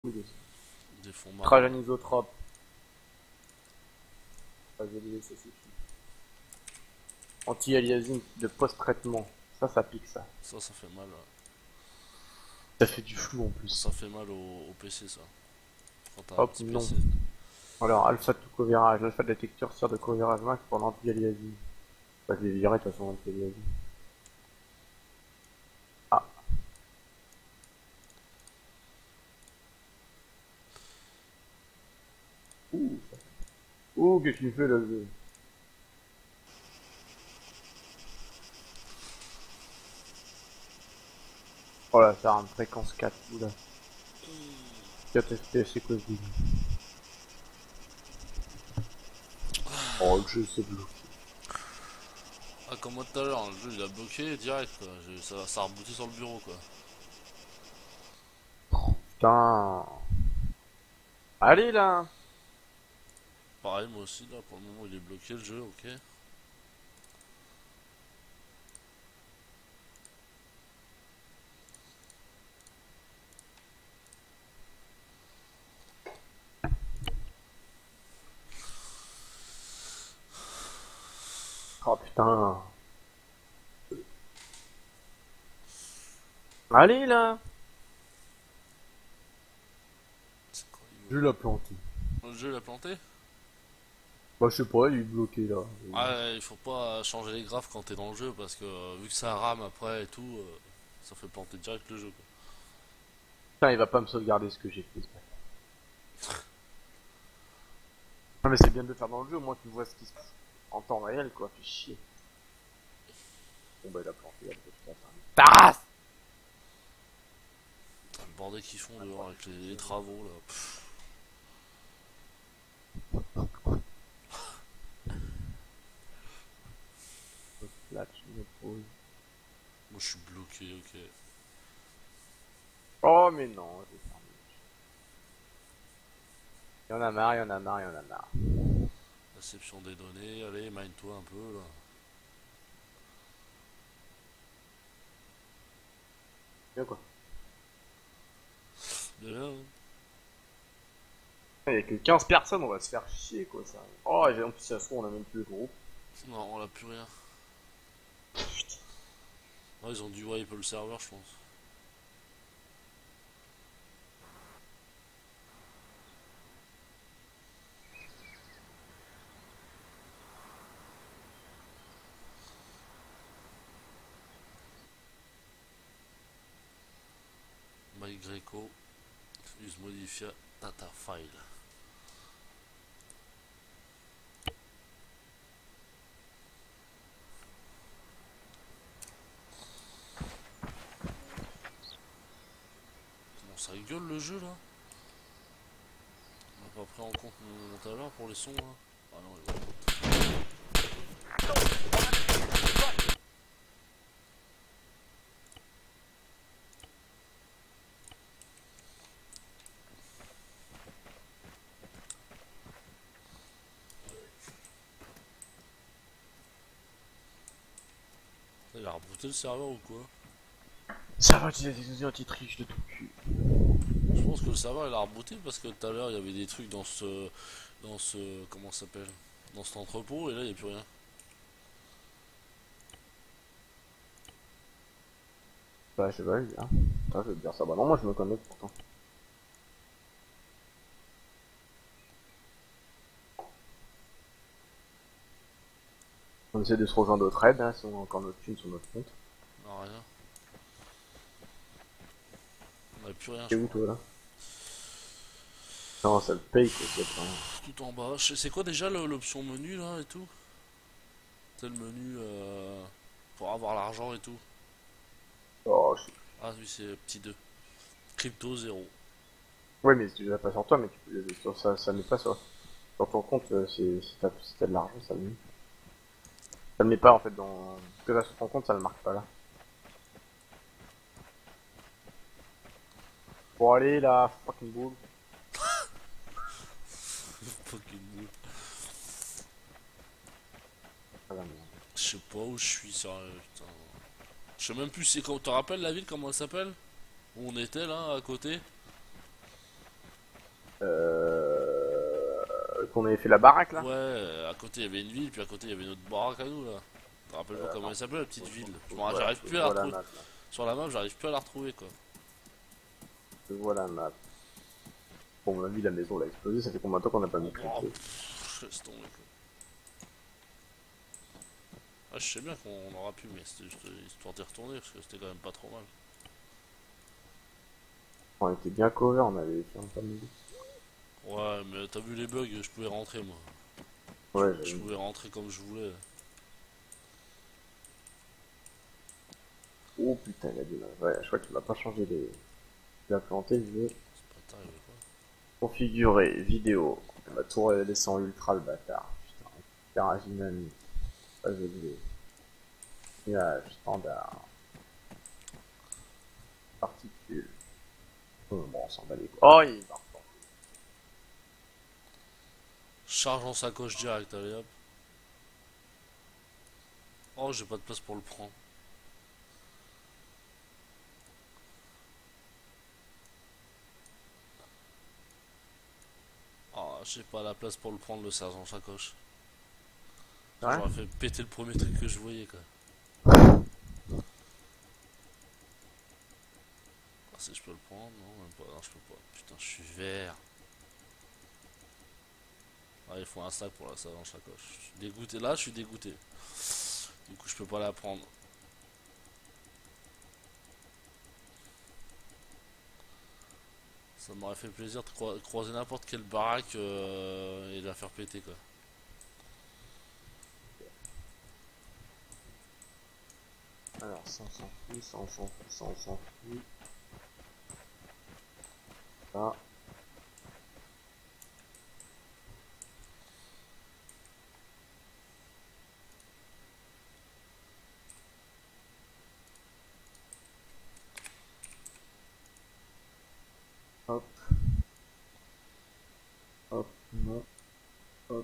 Des fonds marins. Trage anisotrope. Vas-y, ça suffit. Anti-aliasing de post-traitement. Ça pique ça. Ça fait mal. Ça fait du flou en plus. Ça fait mal au PC ça. Quand t'as un Hop, petit non. PC. Alors, alpha de covirage. Alpha détecteur sert de covirage max pour l'anti-aliasing. Bah, je vais virer de toute façon l'anti-aliasing. Ah. Ouh, ça. Ouh, qu'est-ce qu'il fait là, le jeu? Oh là, ça a une fréquence 4, oula. 4 FPS et cause d'une. Oh, le jeu c'est bloqué. Ah, comme moi tout à l'heure, le jeu il a bloqué direct quoi. Ça a rebooté sur le bureau quoi. Putain. Allez là. Pareil, moi aussi là, pour le moment il est bloqué le jeu, ok. Oh putain. Allez là. C'est quoi, Je l'ai planté. le jeu il a planté? Bah je sais pas, il est bloqué là. Ah, il faut pas changer les graphes quand t'es dans le jeu parce que vu que ça rame après et tout, ça fait planter direct le jeu quoi. Putain, il va pas me sauvegarder ce que j'ai fait. Non mais c'est bien de le faire dans le jeu, au moins tu vois ce qui se passe en temps réel quoi, fais chier. Bon bah il a planté, il a peut-être tasse. Le bordel qu'ils font dehors avec les travaux là. Pff. Là tu me poses. Moi je suis bloqué, ok. Oh mais non, j'ai fermé. Il y en a marre, il y en a marre, il y en a marre. Réception des données, allez, mine-toi un peu là. Bien quoi. Bien, hein. Il y a que 15 personnes, on va se faire chier quoi ça. Oh et en plus ça se trouve on a même plus le groupe. Non, on a plus rien. Ouais, ils ont dû wipe le serveur, je pense. MyGreco, use modify data file. Comment ça gueule le jeu là? On n'a pas pris en compte mon talent pour les sons là. Ah non, il va. Il a rebooté le serveur ou quoi? Ça va utiliser des anti-triche de tout cul. Je pense que le serveur il a rebooté parce que tout à l'heure il y avait des trucs dans ce. Comment ça s'appelle? Dans cet entrepôt et là il n'y a plus rien. Bah je sais pas, hein. Putain, je vais te dire ça. Bah non, moi je me connecte pourtant. On essaie de se rejoindre au trade, hein, si on a encore notre thune sur notre compte. Non, rien. On n'a plus rien, C'est je où crois. toi là? Non, ça le paye quoi, c'est pas. Tout en bas. C'est quoi déjà l'option menu là et tout? C'est le menu pour avoir l'argent et tout. Oh, je... Ah oui, c'est petit 2. Crypto 0. Ouais, mais tu l'as pas sur toi, mais tu peux... sur ça met pas sur ton compte, si t'as de l'argent, ça le met. Ça le met pas en fait dans. Ce que t'as sur ton compte, ça le marque pas là. Bon, allez là, fucking bull. Fucking nul. Ah, la merde. Je sais pas où je suis, sérieux, putain. Je sais même plus, c'est quand. Tu te rappelles la ville, comment elle s'appelle? Où on était là, à côté? Qu'on avait fait la baraque là. Ouais, à côté il y avait une ville, puis à côté il y avait une autre baraque à nous là. Rappelle-moi comment elle s'appelait la petite ville. Voilà, J'arrive je plus à la vois la retrouver. map là. Sur la map, j'arrive plus à la retrouver quoi. Je vois la map. Bon, on a vu la maison l'a explosé, ça fait combien de temps qu'on n'a pas mis Oh, le feu? laisse tomber quoi. Ah, je sais bien qu'on aura pu, mais c'était juste histoire d'y retourner parce que c'était quand même pas trop mal. On était bien cover, on avait fait un pas de. Ouais, mais t'as vu les bugs, je pouvais rentrer moi. Ouais, Je j'avais. pouvais rentrer comme je voulais. Oh putain, il a dit là. Ouais, je crois qu'il m'a pas changé les. Il a planté, je veux C'est pas tarif quoi. configurer vidéo. Ma tour elle descend ultra le bâtard. Putain, garage dynamique. Pas élevé. Nuage, standard. Particules. Oh, bon, on s'en bat les couilles. Oh, il va reprendre. Charge en sacoche direct, allez hop. Oh, j'ai pas de place pour le prendre. Oh, j'ai pas la place pour le prendre le sergent sacoche. Ouais. J'aurais fait péter le premier truc que je voyais quoi. Ah, si je peux le prendre, non, même pas. Non, je peux pas. Putain, je suis vert. Ah, il faut un sac pour la sergent sacoche. Je suis dégoûté. Là, je suis dégoûté. Du coup, je peux pas la prendre. Ça m'aurait fait plaisir de croiser n'importe quelle baraque et de la faire péter quoi. Alors, ça on s'en fout, ça on s'en fout, ça on s'en fout. Ça. Hop. Hop. Non. Hop.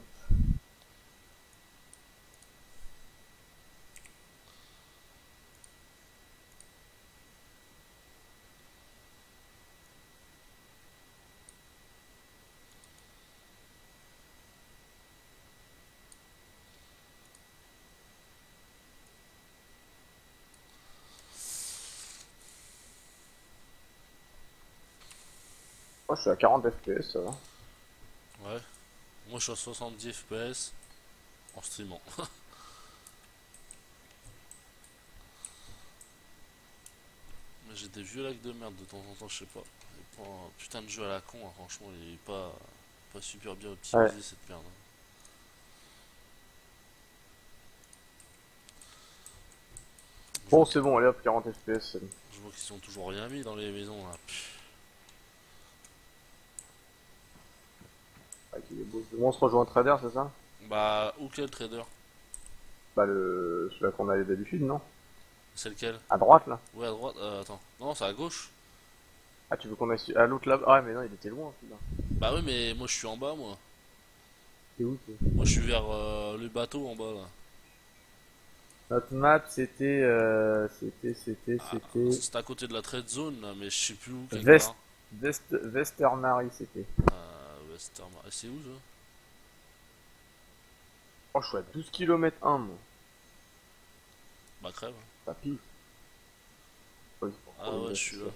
Moi je suis à 40 FPS, ça va. Ouais. Moi, je suis à 70 FPS en streamant. Mais j'ai des vieux lags de merde de temps en temps, je sais pas. Et pas un putain de jeu à la con, hein, franchement, il est pas super bien Ouais. optimisé cette merde. Je Bon, vois c'est qu'ils bon, allez hop, 40 FPS. je vois qu'ils sont toujours rien mis dans les maisons là. Ah, qu'il est beau. Bon, on se rejoint au trader, c'est ça? Bah, où quel trader? Bah, celui qu'on allait d'habitude, non? C'est lequel? À droite, là. Ouais, à droite, attends. Non, c'est à gauche. Ah, tu veux qu'on aille à l'autre là? Ah, mais non, il était loin, celui-là. Bah oui, mais moi je suis en bas, moi. C'est où, toi? Moi je suis vers le bateau en bas là. Notre map, c'était, Ah, c'est à côté de la trade zone là, mais je sais plus où, quelque Vest, part. Westermary, c'était. Westermar. Et c'est où ça? Oh, je suis à 12 km 1, moi. Bah crève. Ça pile. Ouais, c'est pour Ah trouver ouais, une je suis là.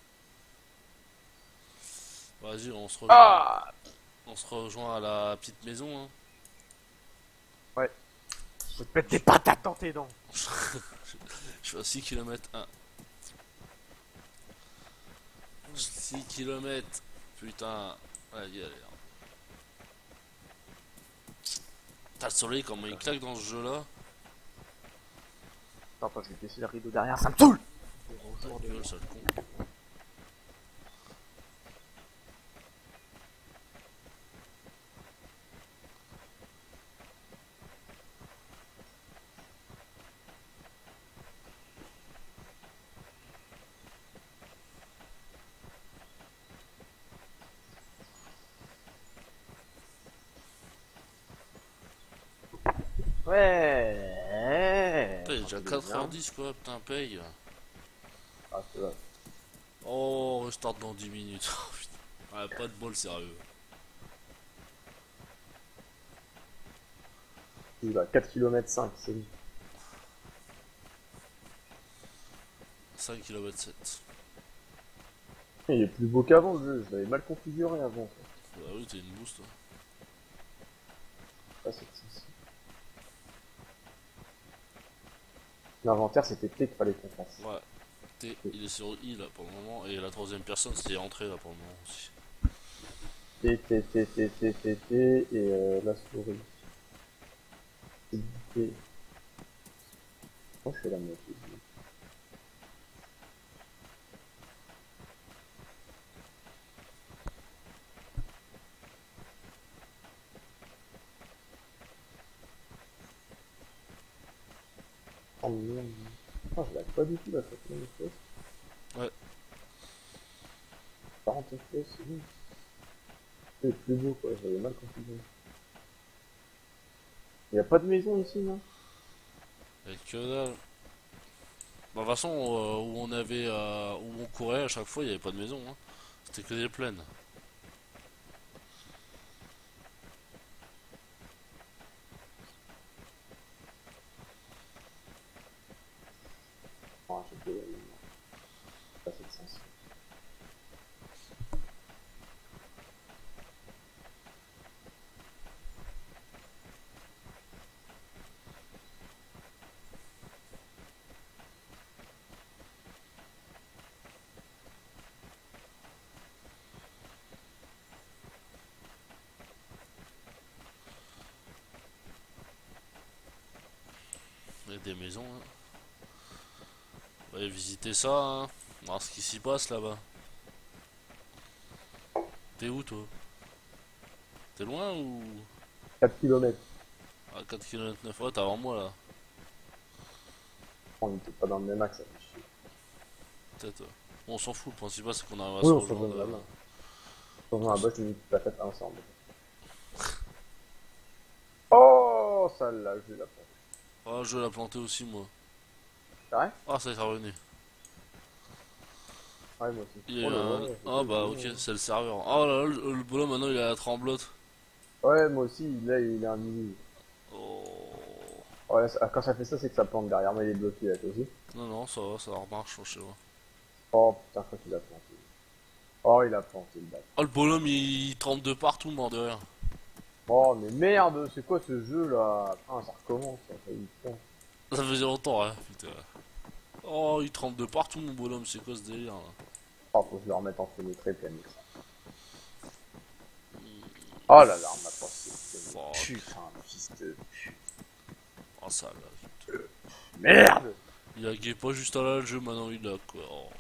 Vas-y, Ah! on se rejoint à la petite maison. Hein. Ouais. Je te pète des patates dans tes dents. Je suis à 6 km 1. 6 km. Putain. Ouais, galère. T'as le soleil comment il claque dans ce jeu là. Attends, je vais casser le rideau derrière, ça me saoule! Ta gueule, sale con. Ouais. Putain, il est déjà Tranquille, 4h10 quoi, putain, paye. Ah, c'est vrai. Oh, restart dans 10 minutes. Oh, putain. Ouais, pas de bol sérieux. Il a 4 km 5, c'est lui. 5 km 7. Il est plus beau qu'avant le jeu, je l'avais mal configuré avant. Bah oui, t'es une boost. Ah, c'est sensé. L'inventaire c'était T qu'il fallait qu'on fasse. Ouais. T, il est sur I là pour le moment. Et la troisième personne c'était entrée là pour le moment aussi. T, T, T, T, T, T, T, et la souris. T. Moi je fais la moitié. Oh merde. Ah, je l'aime pas du tout la façon de faire. Ouais. 40 FPS, c'est bon. C'est plus beau quoi, j'avais mal configuré. Y'a pas de maison ici, non? Et que dalle. Bah, de toute façon, où on avait, où on courait à chaque fois, il n'y avait pas de maison. Hein. C'était que des plaines. Ah, j'ai pas fait de sens. Il y a des maisons. Hein. Ouais, visiter ça. Hein. Voir ce qui s'y passe là-bas. T'es où toi? T'es loin ou 4 km. à 4 km 9? Ouais, t'es avant moi là. On était pas dans le même axe, ça fait chier. Peut-être. Bon, on s'en fout, le principal c'est qu'on arrive à Oui, se on se rejoindre. rejoint là-bas. On se rejoint là-bas, je me dis que la fête ensemble. Oh, ça là, je vais la prendre. Ah, je vais la planter aussi moi. C'est vrai? Ah, ça y est revenu. Ouais, moi aussi. Il y a Oh eu là un... là, Ah bah ok, c'est le serveur. Oh là là, le bonhomme maintenant il est à la tremblote. ouais, moi aussi, là, il est un mini. Oh. Ouais, quand ça fait ça, c'est que ça plante derrière moi, il est bloqué là, toi aussi. Non, non, ça va, ça remarche chez moi. Oh putain, je crois qu'il a planté. Oh, il a planté le bâtard. Oh, le bonhomme il tremble de partout, mort de rire. Oh, mais merde, c'est quoi ce jeu là? Ah, ça recommence, ça fait une fois. Ça faisait longtemps, hein, putain. Oh, il tremble de partout, mon bonhomme, c'est quoi ce délire là? Oh, faut que je le remette en fenêtre plein écran. Oh là là, on m'a passé. Fuck. Putain, fils de pute. Oh, ça là. Merde! Il a gay pas juste à là le jeu, maintenant il a quoi. Oh.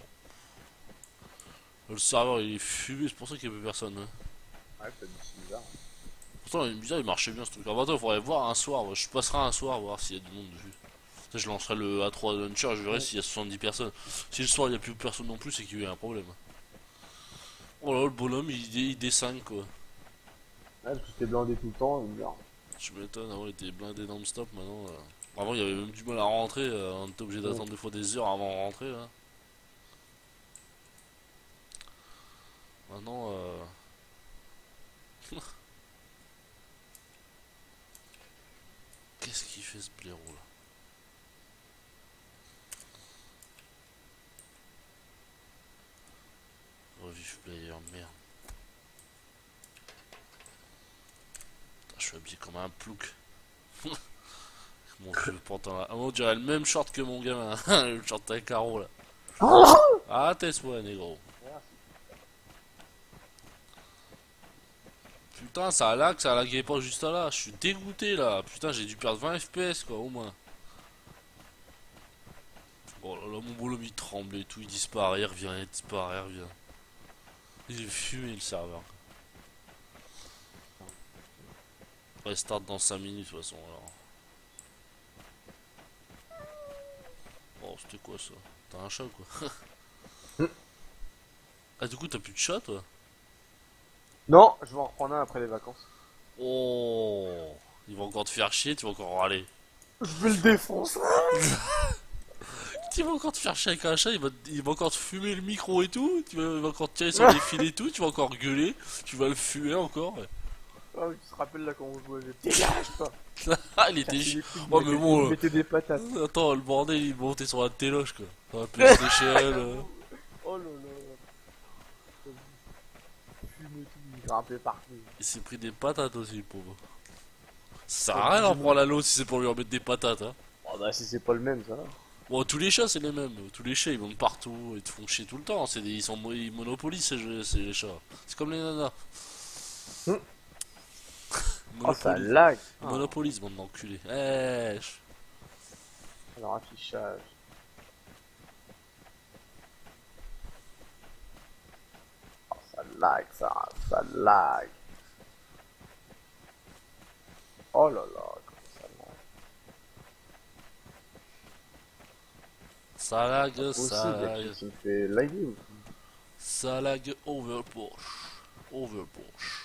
Le serveur il est fumé, c'est pour ça qu'il y a plus personne. Hein. Ouais, c'est bizarre. Pourtant, il est bizarre, il marchait bien ce truc. Avant, il faudrait voir un soir. Ouais. Je passerai un soir voir s'il y a du monde dessus. Ça, je lancerai le A3 Launcher, je verrai s'il y a 70 personnes. Si le soir il n'y a plus personne non plus, c'est qu'il y a un problème. Oh là, le bonhomme il D5 quoi. Ouais, parce que c'était blindé tout le temps, bizarre. Je m'étonne, avant il était blindé non-stop maintenant. Avant il y avait même du mal à rentrer, on était obligé d'attendre des fois des heures avant de rentrer là. Maintenant qu'est-ce qu'il fait ce blaireau là? Revive player, merde. Putain, je suis habillé comme un plouc. Mon vieux pantalon là. Ah, on dirait le même short que mon gamin. Le short avec carreau là. Ah, tais-toi, négro. Putain, ça lag, ça laguait pas juste là. Je suis dégoûté là. Putain, j'ai dû perdre 20 FPS quoi, au moins. Oh là là, mon bonhomme il tremble et tout. Il disparaît, il revient, il disparaît, il revient. Il est fumé le serveur. Restart dans 5 minutes de toute façon alors. Oh, c'était quoi ça? T'as un chat ou quoi? Ah, du coup, t'as plus de chat toi? Non, je vais en reprendre un après les vacances. Oh, il va encore te faire chier, tu vas encore râler. Je vais le défoncer. Tu vas encore te faire chier avec un chat, il va encore te fumer le micro et tout, il va encore te tirer sur les fils et tout, tu vas encore gueuler, tu vas le fumer encore. Ouais. Oh, tu te rappelles là quand on jouait, dégage-toi. Ah, il était Casser chiant. les couilles, Oh, mais bon, mettez des patates. attends, le bordel, il montait sur la téloche, quoi. Sur la PlayStation. Oh là là. Fumé tout, il grimpait partout. Il s'est pris des patates aussi, le pauvre. Ça sert Ça à rien d'en bougeait prendre même à pas. l'autre si c'est pour lui en mettre des patates, hein. Oh bah si c'est pas le même, ça va. Bon, tous les chats, c'est les mêmes. Tous les chats, ils vont de partout, ils te font chier tout le temps. Ils monopolisent, c'est les chats. C'est comme les nanas. Hum. Ils Oh ça monopolisent. lag. Ils Ah, monopolisent, bande d'enculés. Eh, alors affichage. Oh ça lag, ça lag. Oh là là, comment ça lag. ça lag, Aussi, ça il y a lag. quelque chose qui me fait laguer aussi. Ça lag overpush. Overpush.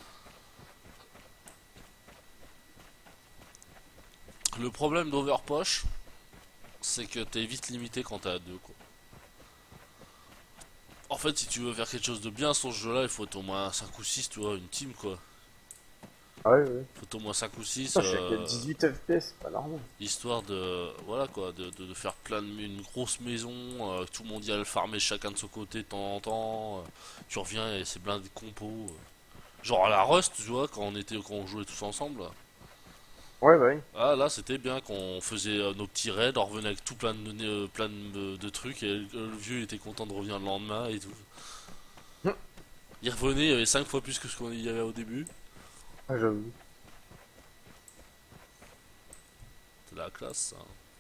Le problème d'overpush, c'est que t'es vite limité quand t'es à deux, quoi. En fait, si tu veux faire quelque chose de bien sur ce jeu-là, il faut être au moins 5 ou 6, tu vois, une team, quoi. Ah oui, oui. Il faut être au moins 5 ou 6, Putain, je suis à 18 FPS, c'est pas normal. histoire de, voilà, quoi, de faire une grosse maison, tout le monde y a le farmer chacun de son côté de temps en temps, tu reviens et c'est blindé de compos. Genre à la Rust, tu vois, quand on jouait tous ensemble. Ouais, bah oui. Ah, là, c'était bien qu'on faisait nos petits raids, on revenait avec tout plein de trucs, et le vieux il était content de revenir le lendemain et tout. Hum. Il revenait, il y avait 5 fois plus que ce qu'il y avait au début. Ah, j'avoue. C'est la classe, ça.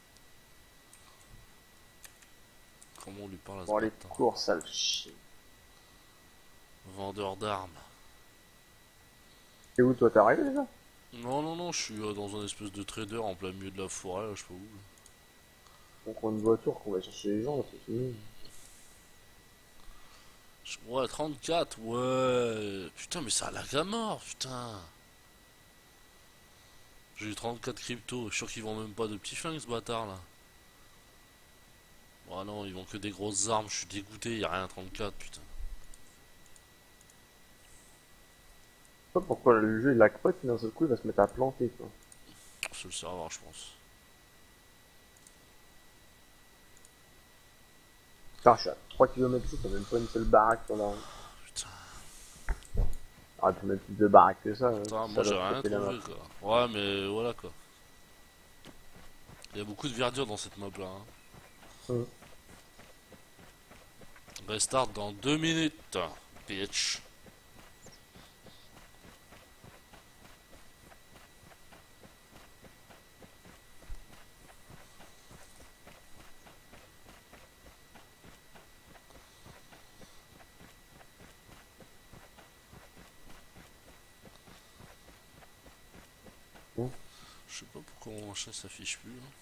Comment on lui parle à ce Bon, les bâtard? cours, ça le chie. Vendeur d'armes. Et où toi, t'es arrivé déjà? Non, non, non, je suis dans un espèce de trader en plein milieu de la forêt, là, je sais pas où. On prend une voiture qu'on va chercher les gens, c'est fini. Ouais, 34, ouais. Putain, mais ça lag à mort, putain. J'ai eu 34 crypto, je suis sûr qu'ils vendent même pas de petits flingues, ce bâtard, là. Oh non, ils vendent que des grosses armes, je suis dégoûté, y a rien à 34, putain. Je sais pas pourquoi le jeu il lag pas, puis d'un seul coup il va se mettre à planter quoi. C'est le serveur, je pense. Putain, je suis à 3 km, t'as même pas une seule baraque sur la route. Putain, Ah, t'as même plus de baraques que ça, putain, ça moi j'ai doit rien péter la map. trouvé, quoi. Ouais, mais voilà, quoi. Il y a beaucoup de verdure dans cette map là, hein. Hum. Restart dans 2 minutes, bitch. Hum. Je sais pas pourquoi mon chat s'affiche plus, hein.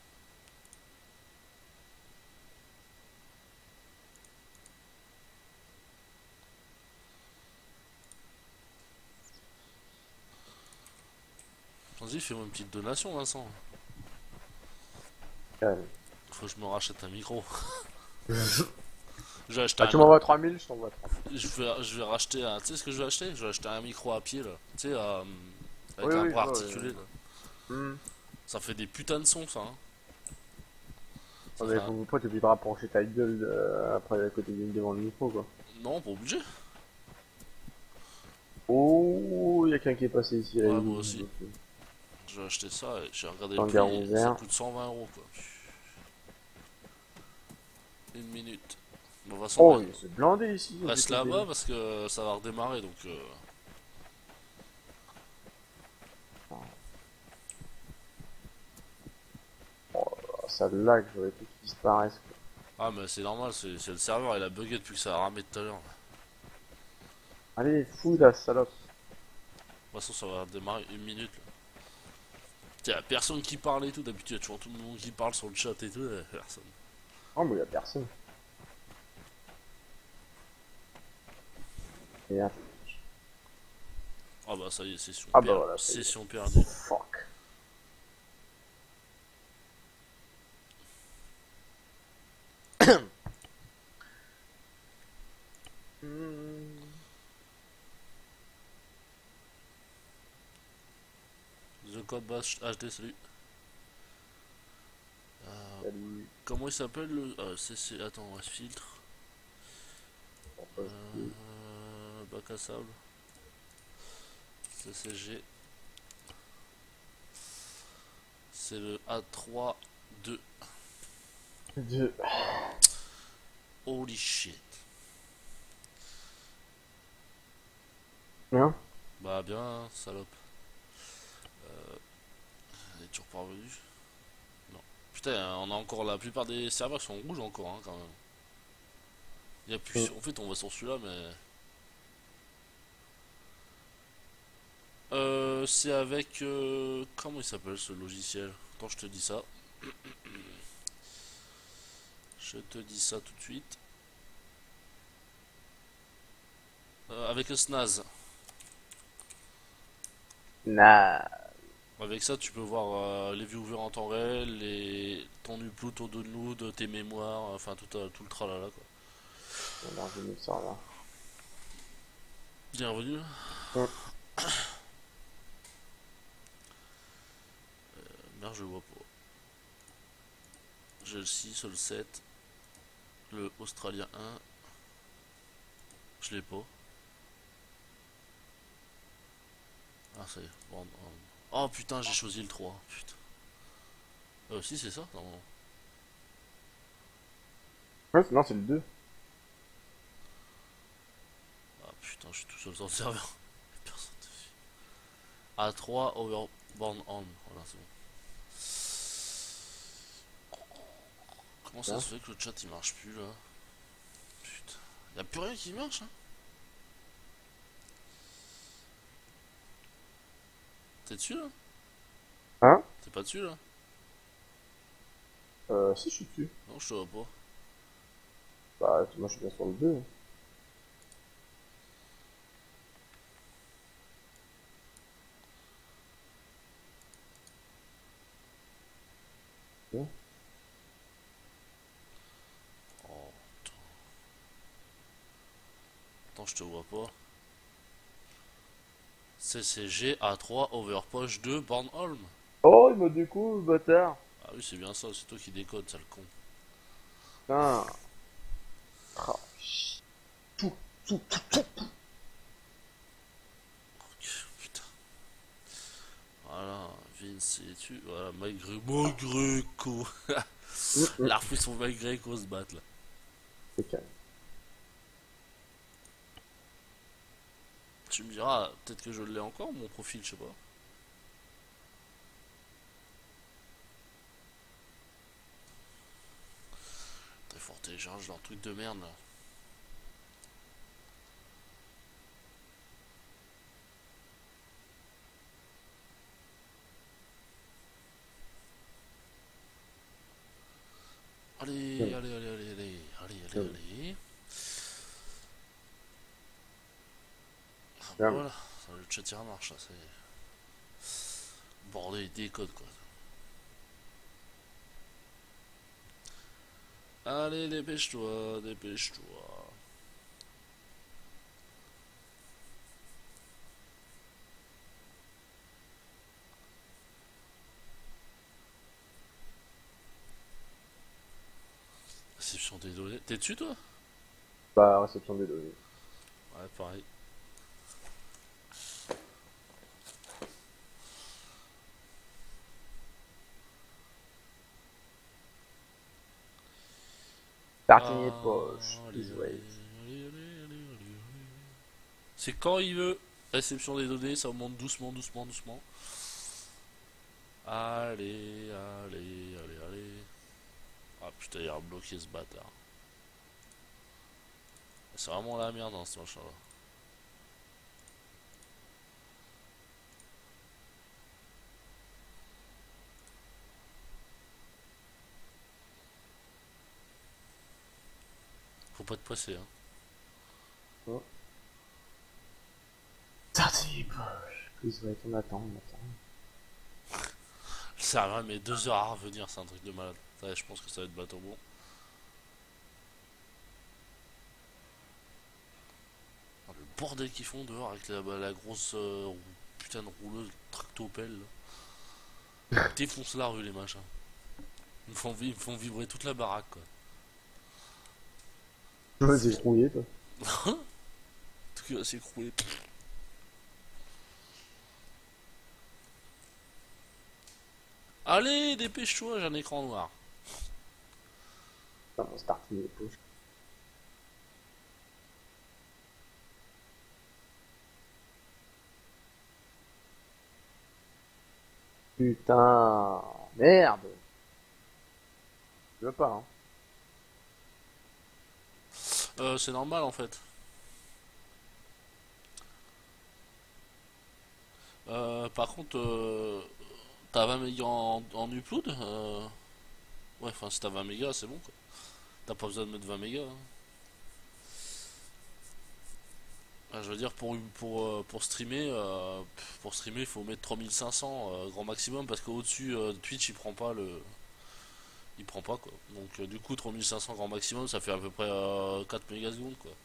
Vas-y, fais-moi une petite donation, Vincent. Calme. Faut que je me rachète un micro. Je vais acheter Ah, un tu mi- m'envoies 3000, je t'envoie 3000. je vais racheter un. Tu sais ce que je vais acheter? Je vais acheter un micro à pied là. Tu sais, avec Oui, un oui, je bras vois, articulé là. Hum. Ça fait des putains de sons ça, hein. Ah, Ça fait mais un- pourquoi tu voudras pencher ta gueule après à côté devant le micro quoi. Non, pas obligé. Oh, y'a quelqu'un qui est passé ici là. Ouais, moi aussi. Je vais acheter ça et j'ai regardé le Hangar prix. Ça ouvert. coûte 120 euros quoi. Une minute. Bon, de toute façon, Oh, il s'est blindé ici. reste là-bas parce que ça va redémarrer donc. Oh, ça lag, j'aurais tout qui disparaisse quoi. Ah, mais c'est normal, c'est le serveur, il a bugué depuis que ça a ramé tout à l'heure. De Allez, fou la salope. toute façon, ça va redémarrer une minute là. Tiens, personne qui parle et tout. D'habitude, il y a toujours tout le monde qui parle sur le chat et tout. Personne. Oh, mais y'a personne. Et là, Ah bah ça y est, session, ah bah voilà, ça y est. session perdue. Fuck. code basse HD, salut. Salut. Comment il s'appelle le. Attends, on va se filtre. Bac à sable. CCG. C'est le A3 2. Dieu. Holy shit. Bien. Bah bien, salope. Elle est toujours pas revenue. Non. Putain, on a encore la plupart des serveurs qui sont rouges encore, hein, quand même. Il y a plus. En fait, on va sur celui-là, mais. C'est avec. Comment il s'appelle ce logiciel? Attends, je te dis ça. Je te dis ça tout de suite. Avec le SNAS. Nah. Avec ça, tu peux voir les viewers en temps réel, ton upload, ton download, tes mémoires, enfin tout le tralala quoi. On a revenu ça là. Bienvenue. Hum. Merde, je vois pas. J'ai le 6, le 7, le Australien 1. Je l'ai pas. Ah, ça y est. Bon, oh putain, j'ai choisi le 3. Putain. Si, c'est ça? Non. Ouais, non, c'est le 2. Ah putain, je suis tout seul sur le serveur. Personne dessus. A3 Overborn On. Voilà, c'est bon. Comment ça Hein. se fait que le chat il marche plus là? Putain. Y'a plus rien qui marche hein? T'es dessus là? Hein? T'es pas dessus là? Si je suis dessus. Non, je te vois pas. Bah, moi je suis bien sur le 2. Hein. Oh, attends, je te vois pas. CCG A3 Overpoch 2 Bornholm. Oh, il m'a du coup, le bâtard. Ah oui, c'est bien ça, c'est toi qui décode, sale con. Putain. Ah, tout, tout. Putain. Voilà, Vince et tu. Voilà, Magreco. L'arfouille son Magreco se battre là. C'est calme. Tu me diras, peut-être que je l'ai encore, mon profil, je sais pas. Très fort télécharge leur truc de merde là. Allez, allez, allez, allez, allez, allez, allez, allez. Ah, bah voilà, le chat il marche, ça c'est. Bordel, il décode quoi. Allez, dépêche-toi, dépêche-toi. Réception des données. T'es dessus toi? Bah, réception des données. Ouais, pareil. Tartinier poche. Allez, Please allez, wait. allez, allez, allez, allez. C'est quand il veut. Réception des données, ça augmente doucement, doucement, doucement. Allez, allez, allez, allez. Ah putain, il a bloqué ce bâtard. C'est vraiment la merde dans ce machin là. Faut pas te presser hein. Oh. Tartinier poche. Please wait, on attend, on attend. Ça va mais 2 heures à revenir, c'est un truc de malade. Ça, je pense que ça va être bateau bon. Ah, le bordel qu'ils font dehors avec la grosse putain de rouleuse tractopelle. Défonce la rue, les machins. Ils me font vibrer toute la baraque, quoi. Vas-y, rouillé, toi. Tout qui va s'écrouler. Allez, dépêche-toi, j'ai un écran noir. Putain, mon starting est poche. Putain, merde. Je veux pas, hein. C'est normal, en fait. Par contre, t'as 20 mégas en upload ouais, enfin, si t'as 20 mégas, c'est bon, quoi. T'as pas besoin de mettre 20 mégas, hein. Ah, je veux dire, pour streamer, il faut mettre 3500 grand maximum parce qu'au-dessus, Twitch, il prend pas, quoi. Donc, du coup, 3500 grand maximum, ça fait à peu près 4 mégasecondes, quoi.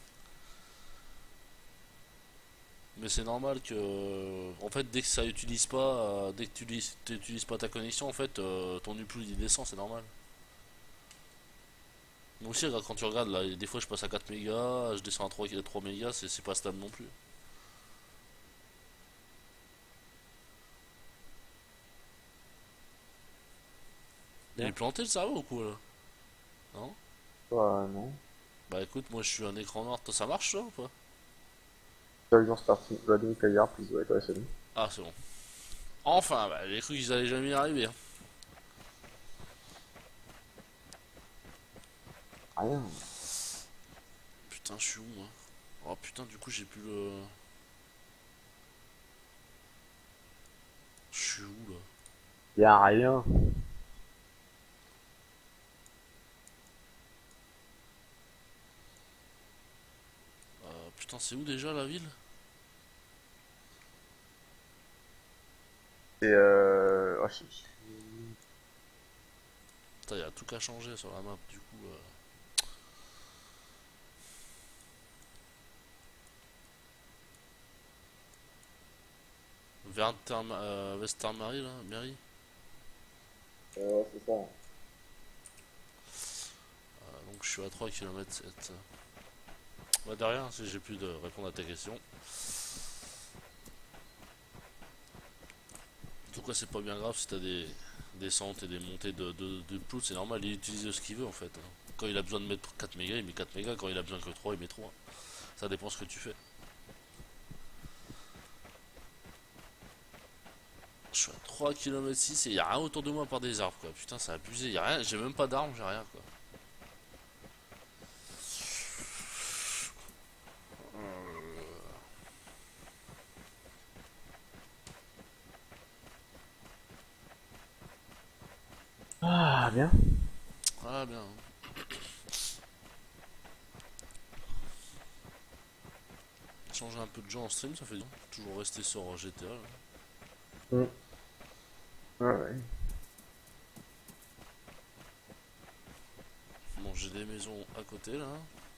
Mais c'est normal que, en fait, dès que ça utilise pas, dès que tu n'utilises pas ta connexion, en fait, ton upload il descend, c'est normal. Moi aussi, regarde, quand tu regardes, là, des fois je passe à 4 mégas, je descends à 3 mégas, c'est pas stable non plus. Il est Bien. planté le cerveau ou quoi là? Non? Non. Bah écoute, moi je suis un écran noir, toi ça marche ça ou pas? Seulement starting loading player, please wait a second. Ah c'est bon. Enfin, bah j'ai cru qu'ils allaient jamais y arriver, hein. Rien. Putain, je suis où moi? Oh putain, du coup j'ai plus le. Je suis où là? Y'a rien. Putain, c'est où déjà la ville? C'est oh, Putain, y a tout qu'à changer sur la map, du coup. Westermarie là, Mairie. c'est ça. Donc je suis à 3 km 7. Bah de rien, si j'ai plus de répondre à ta question. En tout cas, c'est pas bien grave si t'as des descentes et des montées de pouls, c'est normal, il utilise ce qu'il veut en fait, hein. Quand il a besoin de mettre 4 mégas, il met 4 mégas, quand il a besoin que 3 il met 3. Ça dépend ce que tu fais. Je suis à 3 km 6 et y a rien autour de moi par des arbres quoi. Putain, c'est abusé, y a rien, j'ai même pas d'armes, j'ai rien quoi. Ah, bien. Ah bien, hein. Changer un peu de jeu en stream, ça fait bien. Toujours rester sur GTA là. Mm. Ouais, ouais. Bon, j'ai des maisons à côté là.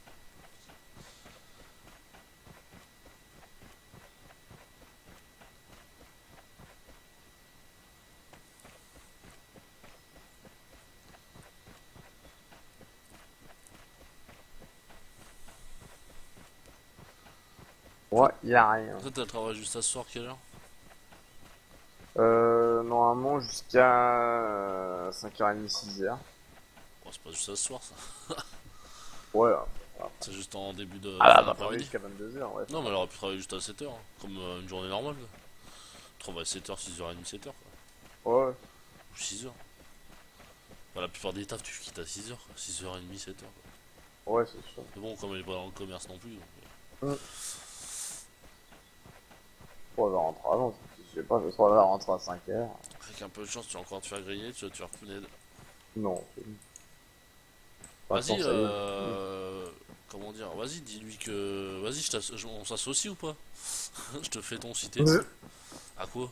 Ouais, y'a rien. Toi, t'as le travail juste à ce soir, quelle heure? Normalement jusqu'à 5h30, 6h. Bon, c'est pas juste à ce soir ça. Ouais. C'est juste en début de Ah fin bah, on va travailler d'après-midi. jusqu'à 22h, ouais. Non, mais elle aurait pu travailler juste à 7h, hein, comme une journée normale. Quoi. Travaille 7h, 6h30, 7h, quoi. Ouais. Ou 6h. Enfin, la plupart des tafs, tu quittes à 6h, 6h30, 7h. Ouais, c'est sûr. Mais bon, comme elle est pas dans le commerce non plus. Donc, Mm. On va rentrer avant. Je sais pas, ce soir, on va rentrer à 5h. avec un peu de chance, tu vas encore te faire griller, tu vas te faire punaider. Non, c'est bon. Vas-y, Maintenant, ça y est. comment dire, vas-y, dis-lui que. Vas-y, on s'associe ou pas? Je te fais ton cité. Ouais. À quoi?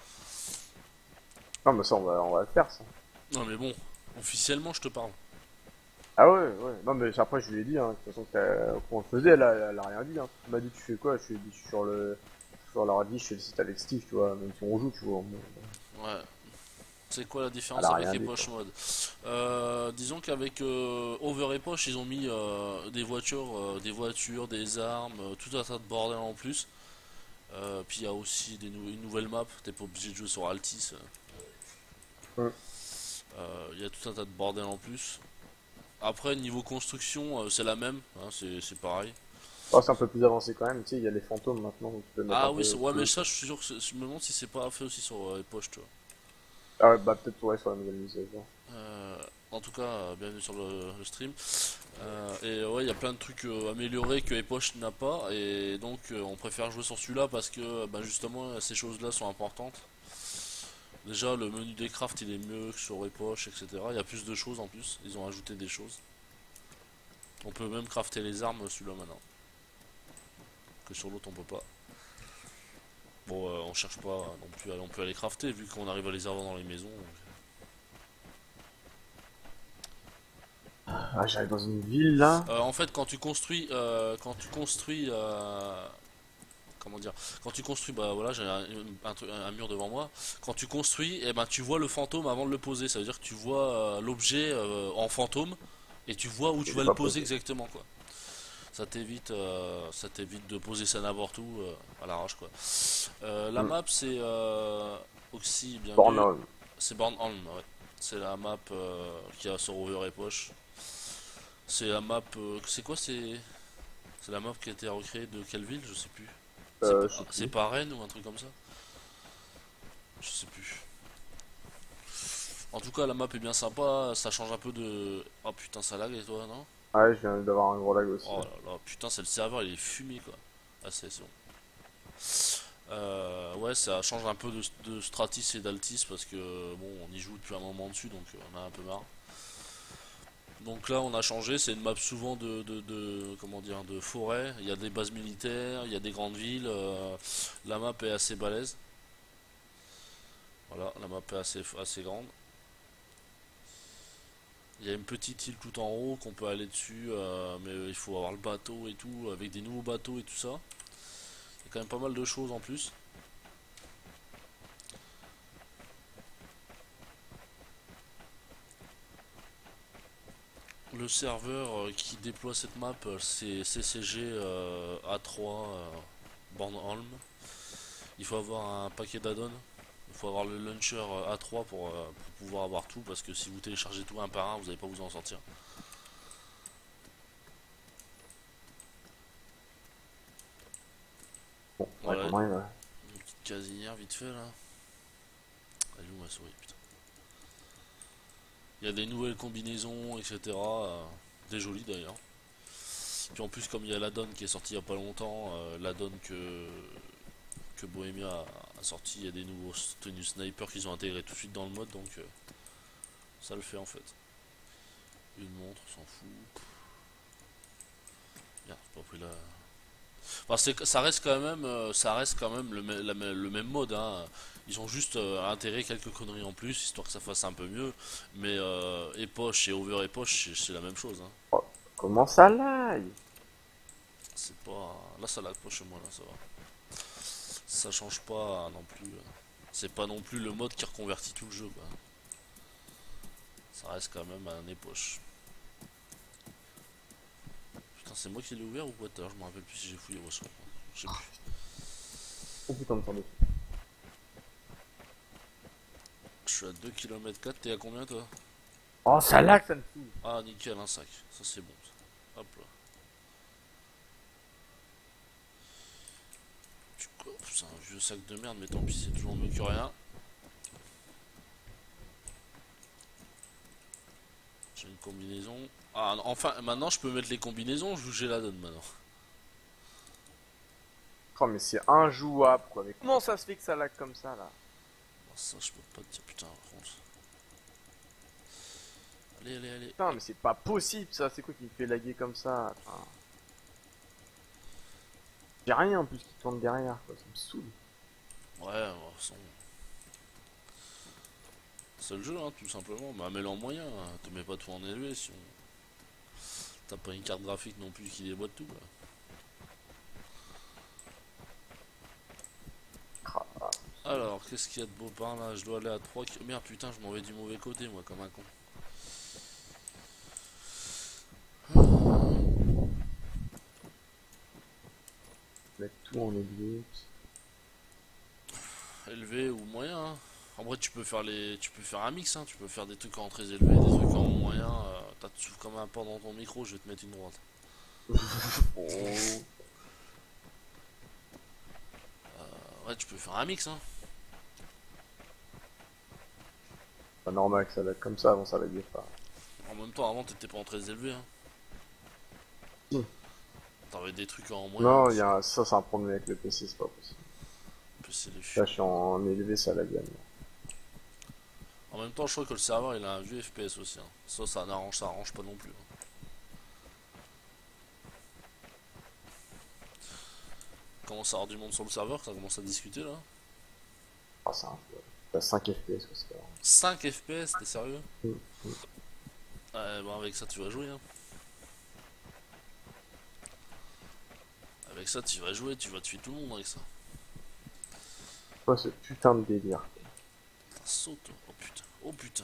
Non, mais ça, on va le faire, ça. Non, mais bon, officiellement, je te parle. Ah ouais, ouais. Non, mais après, je lui ai dit, hein, de toute façon, qu'on le faisait, elle a rien dit, hein. Elle m'a dit, tu fais quoi? Je lui ai dit, sur l'ordi, je fais le site avec Steve, tu vois, même si on joue, tu vois. Ouais. C'est quoi la différence Elle a avec rien dit, Epoch quoi. Mode? Disons qu'avec Over Epoch, ils ont mis des voitures, des armes, tout un tas de bordel en plus. Puis il y a aussi une nouvelle map, t'es pas obligé de jouer sur Altis. Hum. Il y a tout un tas de bordel en plus. Après, niveau construction, c'est la même, hein, c'est pareil. Oh, c'est un peu plus avancé quand même, tu sais, il y a les fantômes maintenant, donc tu peux mettre un Ah oui, peu ouais, mais plus. ça, je suis sûr que je me demande si c'est pas fait aussi sur Epoch, tu vois. Ah ouais, bah peut-être ouais, sur la nouvelle mise à jour. Euh, En tout cas, bienvenue sur le stream. Et ouais, il y a plein de trucs améliorés que Epoch n'a pas, et donc on préfère jouer sur celui-là parce que bah, justement ces choses-là sont importantes. Déjà, le menu des crafts il est mieux que sur Epoch, etc. Il y a plus de choses en plus, ils ont ajouté des choses. On peut même crafter les armes celui-là maintenant, que sur l'autre on peut pas. Bon, on cherche pas non plus à non plus à les crafter vu qu'on arrive à les avoir dans les maisons. Donc. Ah, j'arrive dans une ville là. En fait, comment dire, quand tu construis, bah voilà, j'ai un mur devant moi. Quand tu construis, eh ben tu vois le fantôme avant de le poser. Ça veut dire que tu vois l'objet en fantôme et tu vois où Et tu j'ai vas le pas poser posé. exactement quoi. Ça t'évite de poser ça n'importe où à l'arrache quoi. La Hmm. map c'est Oxy, bienvenue. Bornholm. C'est Bornholm, ouais. C'est la map qui a sur Over et Poche. C'est la map, c'est quoi c'est la map qui a été recréée de quelle ville? Je sais plus. Je sais C'est plus. pas Rennes ou un truc comme ça? Je sais plus. En tout cas, la map est bien sympa, ça change un peu de. Oh putain, ça lag et toi, non? Ah ouais, je viens d'avoir un gros lag aussi. Oh là là, putain, c'est le serveur, il est fumé quoi. Ah, c'est bon. Ouais, ça change un peu de Stratis et d'Altis parce que bon, on y joue depuis un moment dessus donc on a un peu marre. Donc là, on a changé, c'est une map souvent comment dire, de forêt. Il y a des bases militaires, il y a des grandes villes. La map est assez balèze. Voilà, la map est assez grande. Il y a une petite île tout en haut qu'on peut aller dessus, mais il faut avoir le bateau et tout, avec des nouveaux bateaux et tout ça. Il y a quand même pas mal de choses en plus. Le serveur qui déploie cette map, c'est CCG A3 Bornholm. Il faut avoir un paquet d'add-ons. Il faut avoir le launcher A3 pour pouvoir avoir tout, parce que si vous téléchargez tout un par un, vous n'allez pas vous en sortir. Bon, ouais, Voilà, quand même. une petite casinière vite fait là. Elle est où ma souris, putain. Il y a des nouvelles combinaisons, etc. Des jolies d'ailleurs. Puis en plus, comme il y a l'addon qui est sorti il y a pas longtemps, l'addon que Bohemia a sorti, il y a des nouveaux tenues sniper qu'ils ont intégré tout de suite dans le mode, donc ça le fait en fait. Une montre, on s'en fout. Merde, j'ai pas pris la. Enfin, ça reste quand même le même mode. Hein. Ils ont juste intégré quelques conneries en plus, histoire que ça fasse un peu mieux. Mais Epoch et Over Epoch, c'est la même chose. Hein. Oh, comment ça lag? C'est pas. Là, ça lag pas chez moi, là, ça va. Ça change pas non plus. C'est pas non plus le mode qui reconvertit tout le jeu, quoi. Ça reste quand même un Epoch. Putain, c'est moi qui l'ai ouvert ou quoi? Je me rappelle plus si j'ai fouillé au sol. Je sais plus. Oh putain de temps dessus. Je suis à 2 km 4, t'es à combien toi? Oh, ça lag, ça me fout. Ah, nickel, un sac. Ça, c'est bon. Ça. Hop là. C'est un vieux sac de merde, mais tant pis, c'est toujours mieux que rien. J'ai une combinaison. Ah, enfin, maintenant je peux mettre les combinaisons, vu que j'ai la donne maintenant. Oh, mais c'est injouable quoi. Mais comment ça se fait que ça lag comme ça là? Bon, ça, je peux pas te dire, putain, par contre. Allez, allez, allez. Putain, mais c'est pas possible ça. C'est quoi qui me fait laguer comme ça? Enfin, j'ai rien en plus qui tourne derrière quoi. Ça me saoule. Ouais, bon, c'est le jeu, hein, tout simplement. Bah, mets-le en moyen, hein. Te mets pas tout en élevé, si on. T'as pas une carte graphique non plus qui déboîte tout, là. Ah, ah. Alors, Alors, qu'est-ce qu'il y a de beau par là? Je dois aller à 3 Merde, putain, je m'en vais du mauvais côté, moi, comme un con. Mettre tout en élevé. Élevé ou moyen, hein. En vrai, tu peux faire un mix, hein. Tu peux faire des trucs en très élevé, des trucs en moyen. Tu souffles comme un porc dans ton micro, je vais te mettre une droite. Oh. Ouais, tu peux faire un mix, hein. Pas normal que ça va être comme ça, avant ça va être pas. En même temps, avant, t'étais pas en très élevé, hein. Si. T'avais des trucs en moyen Non, aussi. ça c'est un problème avec le PC, c'est pas possible. Puis c'est les Là, chiens. je suis en élevé, ça la gagne. En même temps, je crois que le serveur il a un vieux FPS aussi, hein. Ça arrange pas non plus, hein. Commence à avoir du monde sur le serveur, ça commence à discuter là. Ah, c'est un peu. T'as 5 FPS, quoi, c'est pas 5 FPS, t'es sérieux? grave. Ouais, bon, avec ça tu vas jouer, hein. Avec ça tu vas jouer, tu vas tuer tout le monde avec ça. Quoi, ce putain de délire. Putain, saute, oh putain, oh putain.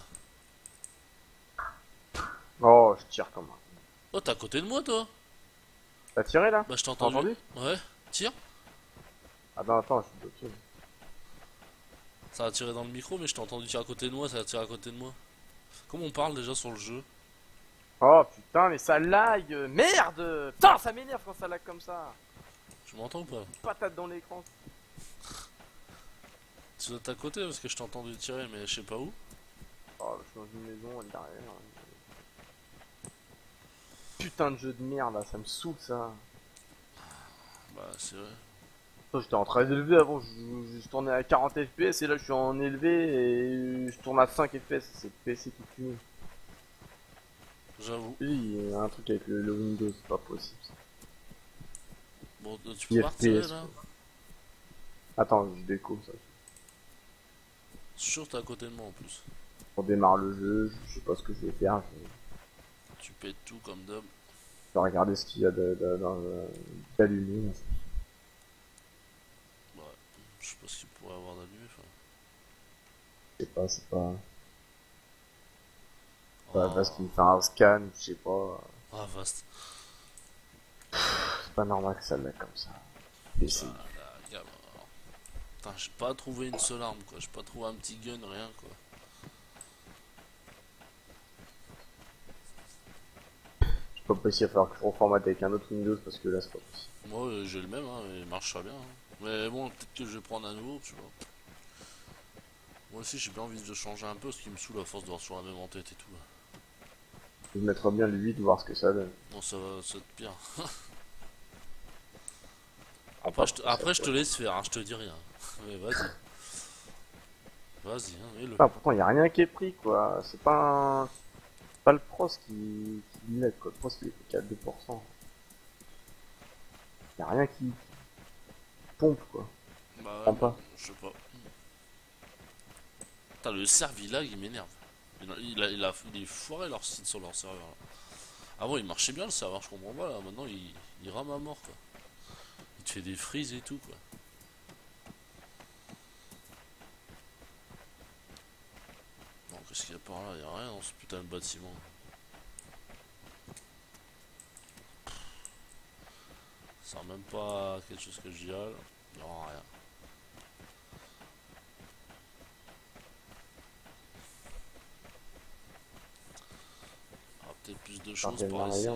Oh, je tire comme un. Oh, t'es à côté de moi toi? T'as tiré là? Bah, je t'ai T'as entendu. entendu? Ouais, tire. Ah non, attends, je suis bloqué. Ça a tiré dans le micro, mais je t'ai entendu tirer à côté de moi, ça a tiré à côté de moi. Comment on parle déjà sur le jeu? Oh putain, mais ça lag! Merde! Putain, ça m'énerve quand ça lag comme ça! Tu m'entends ou pas? Patate dans l'écran. Tu dois être à côté parce que je t'ai entendu tirer, mais je sais pas où. Oh, je suis dans une maison, elle est derrière. Putain de jeu de merde là, ça me saoule ça. Bah, c'est vrai. Putain, j'étais en très élevé avant, je tournais à 40 FPS et là je suis en élevé et je tourne à 5 FPS, c'est le PC qui tue. J'avoue. Oui, il y a un truc avec le Windows, c'est pas possible ça. Bon, tu 10 peux pas retirer FPS. là? Quoi. Attends, je déco ça. Je suis sûr que t'es à côté de moi en plus. On démarre le jeu, je sais pas ce que je vais faire, Tu pètes tout comme d'hab. je vais regarder ce qu'il y a d'allumé. Ouais. Je sais pas ce qu'il pourrait avoir d'allumé. Enfin. Je sais pas, c'est pas. Oh. Parce qu'il fait un scan, je sais pas. Ah, vaste. C'est pas normal que ça lag comme ça. PC. Ah, la gamme. Putain, j'ai pas trouvé une seule arme quoi. J'ai pas trouvé un petit gun, rien quoi. C'est pas possible, il va falloir que je reformate avec un autre Windows parce que là c'est pas possible. Moi j'ai le même, hein, et il marche très bien. Hein. Mais bon, peut-être que je vais prendre un nouveau, tu vois. Moi aussi j'ai bien envie de changer un peu, ce qui me saoule à force de voir sur la même en tête et tout. Là. Je vais mettre bien le 8, voir ce que ça donne. Non, ça va être pire. Après, Après je te laisse faire, hein, je te dis rien. Mais vas-y. Vas-y, hein, mets-le. Ah, pourtant, y a rien qui est pris, quoi. C'est pas un... pas le pros qui l'aide, quoi. Le pros, il est qu'à 2%. Y a rien qui pompe, quoi. Bah Prends ouais, pas. je sais pas. Putain, le servilag il m'énerve. Il est foiré leur site sur leur serveur. Là. Avant il marchait bien le serveur, je comprends pas là. Maintenant il rame à mort quoi. Il te fait des freezes et tout quoi. Bon, qu'est-ce qu'il y a par là? Il y a rien dans ce putain de bâtiment. Ça sert même pas à quelque chose que je dirais. Il y aura rien. Il y aura peut-être plus de choses par ici.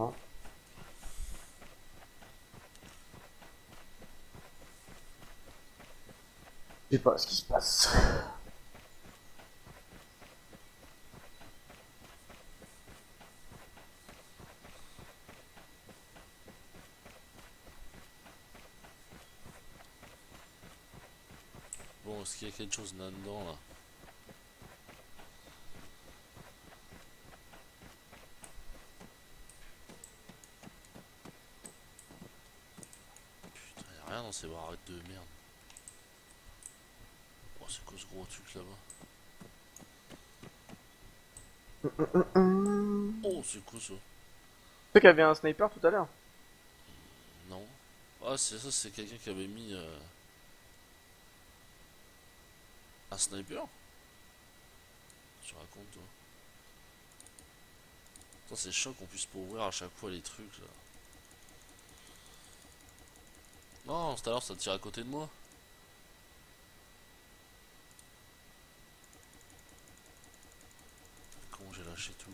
Je sais pas ce qui se passe. Bon, est-ce qu'il y a quelque chose là-dedans là? Putain, y a rien dans ces barrettes de merde. Oh, c'est quoi ce gros truc là-bas? Oh, c'est quoi ça? Tu sais qu'il y avait un sniper tout à l'heure? Non. Ah, c'est ça, c'est quelqu'un qui avait mis. sniper? Tu racontes toi. Putain, c'est chaud qu'on puisse pas ouvrir à chaque fois les trucs là. Non, tout à l'heure ça tire à côté de moi. Comment j'ai lâché tout.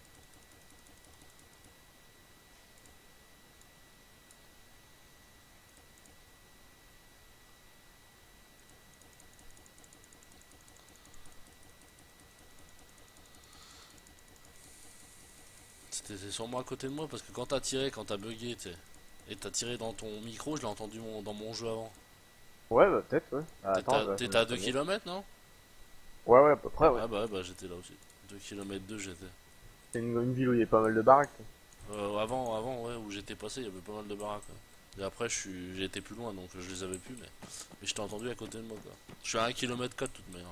C'était sûrement à côté de moi parce que quand t'as tiré, quand t'as bugué, et t'as tiré dans ton micro, je l'ai entendu dans mon jeu avant. Ouais, bah peut-être, ouais. Ah, attends, je vais T'étais mettre à 2 un autre. km non? Ouais, ouais, à peu près, ouais. Ah bah j'étais là aussi. 2 km 2 j'étais. C'est une ville où il y a pas mal de baraques. Avant ouais, où j'étais passé, il y avait pas mal de baraques. Ouais. Et après j'ai été plus loin donc je les avais plus mais je t'ai entendu à côté de moi quoi. Je suis à 1 km 4 de toute manière.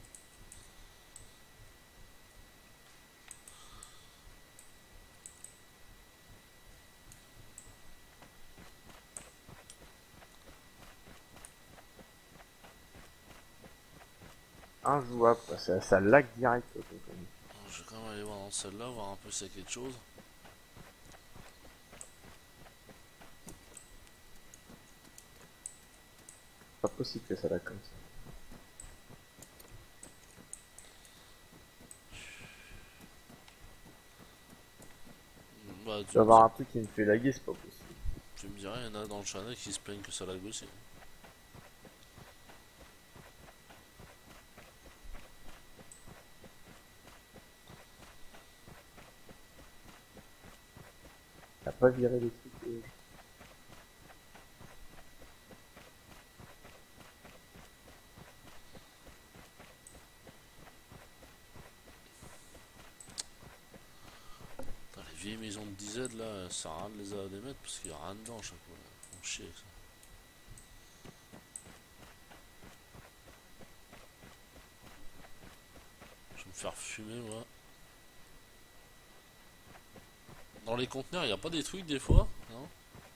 Injouable, quoi. Ça lag direct, quoi. Je vais quand même aller voir dans celle-là, voir un peu s'il y a quelque chose. C'est pas possible que ça lag comme ça. Bah Tu vas avoir un truc qui me fait laguer, c'est pas possible. tu me dirais, il y en a dans le channel qui se plaignent que ça lag aussi. T'as pas viré les trucs. Putain, les vieilles maisons de DZ là, ça sert à rien de les mettre parce qu'il y a rien dedans à chaque fois. Là. Faut chier avec ça. Je vais me faire fumer moi. Dans les conteneurs, il n'y a pas des trucs des fois, non?